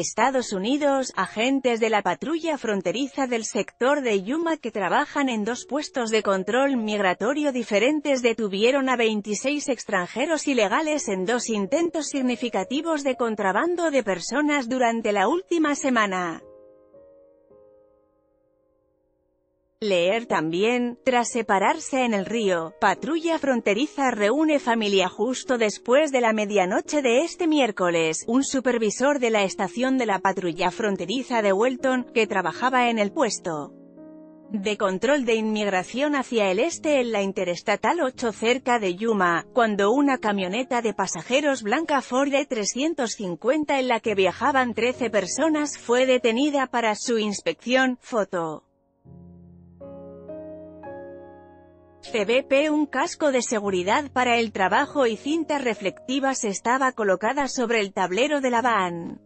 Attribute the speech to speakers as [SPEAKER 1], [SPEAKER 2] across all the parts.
[SPEAKER 1] Estados Unidos, agentes de la patrulla fronteriza del sector de Yuma que trabajan en 2 puestos de control migratorio diferentes detuvieron a 26 extranjeros ilegales en 2 intentos significativos de contrabando de personas durante la última semana. Leer también, tras separarse en el río, patrulla fronteriza reúne familia justo después de la medianoche de este miércoles. Un supervisor de la estación de la patrulla fronteriza de Welton, que trabajaba en el puesto de control de inmigración hacia el este en la Interestatal 8 cerca de Yuma, cuando una camioneta de pasajeros blanca Ford E350 en la que viajaban 13 personas fue detenida para su inspección. Foto. CBP. Un casco de seguridad para el trabajo y cintas reflectivas estaba colocada sobre el tablero de la van.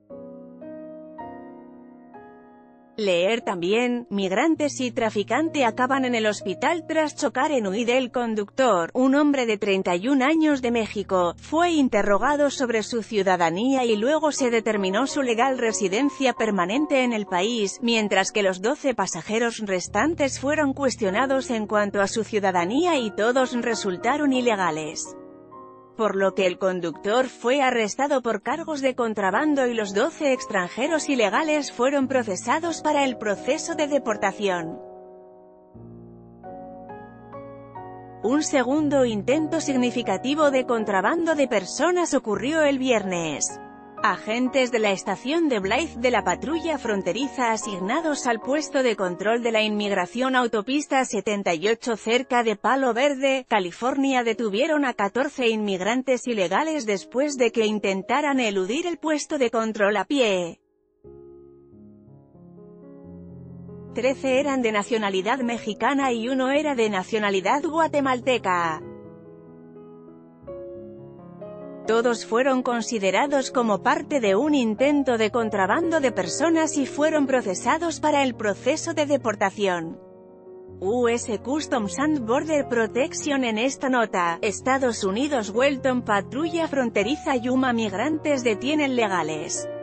[SPEAKER 1] Leer también, migrantes y traficante acaban en el hospital tras chocar en huida. El conductor, un hombre de 31 años de México, fue interrogado sobre su ciudadanía y luego se determinó su legal residencia permanente en el país, mientras que los 12 pasajeros restantes fueron cuestionados en cuanto a su ciudadanía y todos resultaron ilegales, por lo que el conductor fue arrestado por cargos de contrabando y los 12 extranjeros ilegales fueron procesados para el proceso de deportación. Un segundo intento significativo de contrabando de personas ocurrió el viernes. Agentes de la estación de Blythe de la patrulla fronteriza asignados al puesto de control de la inmigración autopista 78 cerca de Palo Verde, California detuvieron a 14 inmigrantes ilegales después de que intentaran eludir el puesto de control a pie. 13 eran de nacionalidad mexicana y 1 era de nacionalidad guatemalteca. Todos fueron considerados como parte de un intento de contrabando de personas y fueron procesados para el proceso de deportación. US Customs and Border Protection. En esta nota, Estados Unidos. Welton patrulla fronteriza Yuma migrantes detienen legales.